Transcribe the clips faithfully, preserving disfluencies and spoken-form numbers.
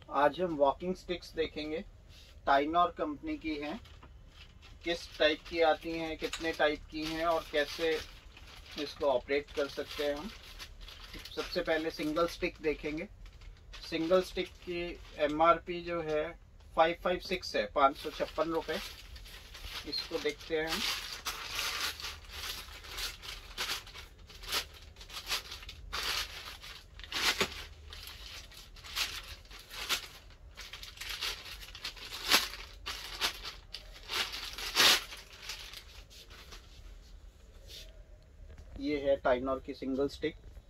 आज हम walking sticks देखेंगे। टाइनॉर कंपनी की हैं। किस टाइप की आती हैं, कितने टाइप की हैं और कैसे इसको ऑपरेट कर सकते हैं हम। सबसे पहले सिंगल स्टिक देखेंगे। सिंगल स्टिक की एमआरपी जो है फाइव फाइव सिक्स है, पाँच सौ छप्पन रुपये। इसको देखते हैं हम। ये है टाइनॉर की सिंगल स्टिक।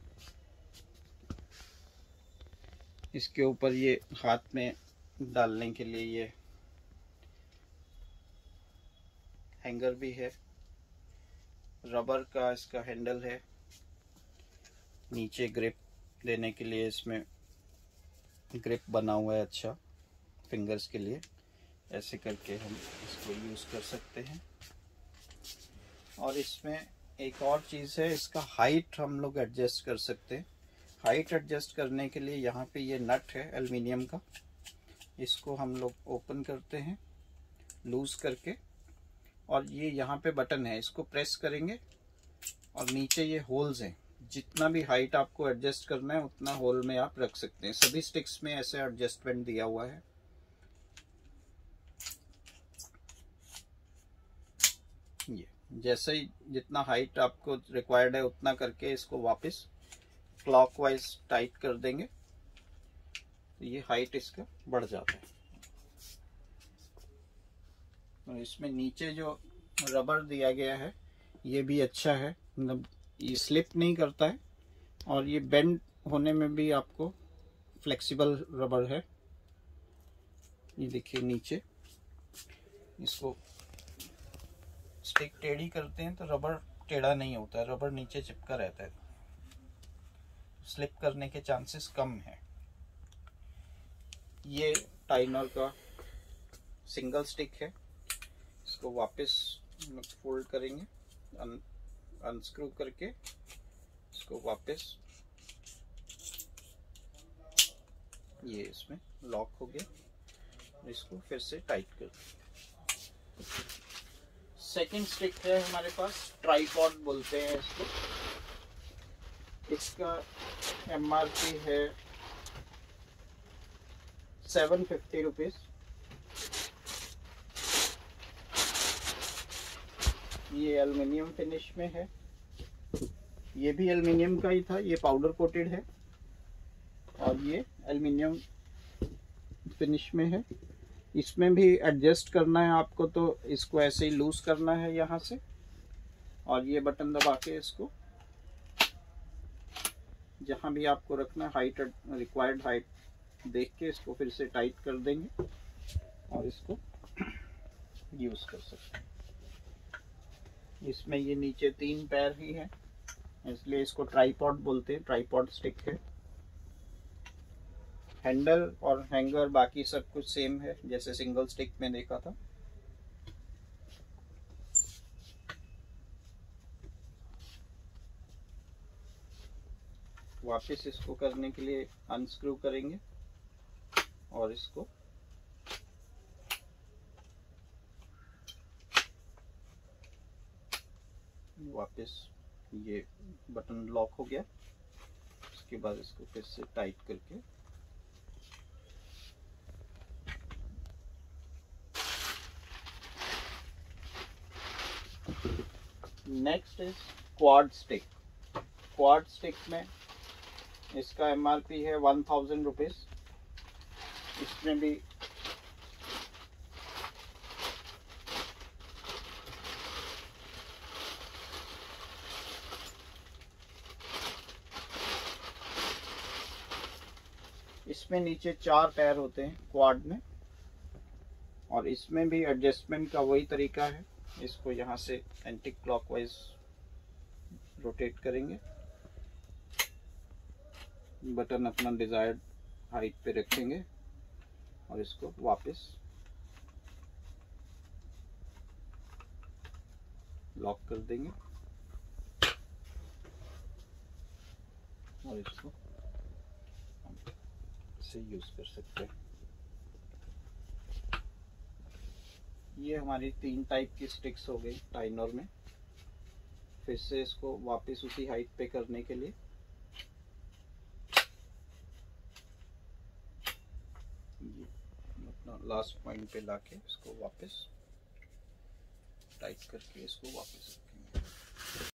इसके ऊपर ये हाथ में डालने के लिए ये हैंगर भी है। रबर का इसका हैंडल है। नीचे ग्रिप देने के लिए इसमें ग्रिप बना हुआ है, अच्छा फिंगर्स के लिए। ऐसे करके हम इसको यूज़ कर सकते हैं। और इसमें एक और चीज़ है, इसका हाइट हम लोग एडजस्ट कर सकते हैं। हाइट एडजस्ट करने के लिए यहाँ पे ये नट है एल्युमिनियम का। इसको हम लोग ओपन करते हैं लूज करके, और ये यहाँ पे बटन है, इसको प्रेस करेंगे और नीचे ये होल्स हैं। जितना भी हाइट आपको एडजस्ट करना है उतना होल में आप रख सकते हैं। सभी स्टिक्स में ऐसे एडजस्टमेंट दिया हुआ है। ये जैसे ही जितना हाइट आपको रिक्वायर्ड है उतना करके इसको वापस क्लॉकवाइज टाइट कर देंगे तो ये हाइट इसका बढ़ जाता है। और इसमें नीचे जो रबर दिया गया है ये भी अच्छा है, मतलब ये स्लिप नहीं करता है और ये बेंड होने में भी आपको फ्लेक्सिबल रबर है। ये देखिए नीचे, इसको स्टिक टेढ़ी करते हैं तो रबर टेढ़ा नहीं होता है, रबर नीचे चिपका रहता है, स्लिप करने के चांसेस कम है। ये टाइनॉर का सिंगल स्टिक है। इसको वापस फोल्ड करेंगे, अन, अनस्क्रू करके इसको वापस, ये इसमें लॉक हो गया। इसको फिर से टाइट कर। सेकंड स्टिक है हमारे पास, ट्राइपॉड बोलते हैं इसको। इसका एमआरपी है सेवन फिफ्टी रुपीज। ये एल्युमिनियम फिनिश में है। ये भी एल्युमिनियम का ही था, ये पाउडर कोटेड है और ये एल्युमिनियम फिनिश में है। इसमें भी एडजस्ट करना है आपको तो इसको ऐसे ही लूज करना है यहाँ से, और ये बटन दबा के इसको जहाँ भी आपको रखना है हाइट, रिक्वायर्ड हाइट देख के इसको फिर से टाइट कर देंगे और इसको यूज कर सकते हैं। इसमें ये नीचे तीन पैर ही है, इसलिए इसको ट्राइपॉड बोलते हैं। ट्राइपॉड स्टिक है। हैंडल और हैंगर बाकी सब कुछ सेम है जैसे सिंगल स्टिक में देखा था। वापस इसको करने के लिए अनस्क्रू करेंगे और इसको वापस, ये बटन लॉक हो गया। उसके बाद इसको फिर से टाइट करके next is quad stick. Quad stick में इसका एमआरपी है वन थाउजेंड रुपीज। इसमें भी इसमें नीचे चार पैर होते हैं क्वाड में, और इसमें भी एडजस्टमेंट का वही तरीका है। इसको यहाँ से एंटी क्लॉकवाइज रोटेट करेंगे, बटन अपना डिजायर्ड हाइट पे रखेंगे और इसको वापस लॉक कर देंगे और इसको से यूज कर सकते हैं। ये हमारी तीन टाइप की स्टिक्स हो गई टाइनर में। फिर से इसको वापस उसी हाइट पे करने के लिए अपना लास्ट पॉइंट पे लाके इसको वापस टाइट करके इसको वापस रखेंगे।